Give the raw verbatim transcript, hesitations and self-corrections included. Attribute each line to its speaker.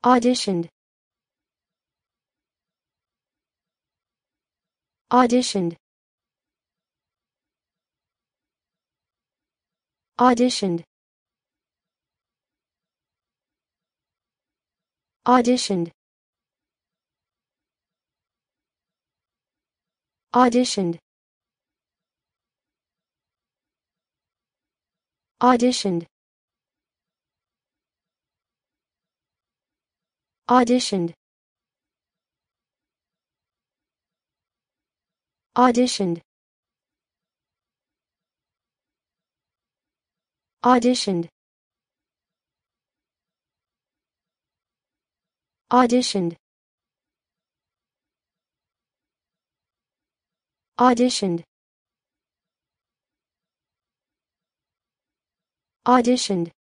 Speaker 1: Auditioned. Auditioned. Auditioned. Auditioned. Auditioned. Auditioned. Auditioned. Auditioned. Auditioned. Auditioned. Auditioned. Auditioned.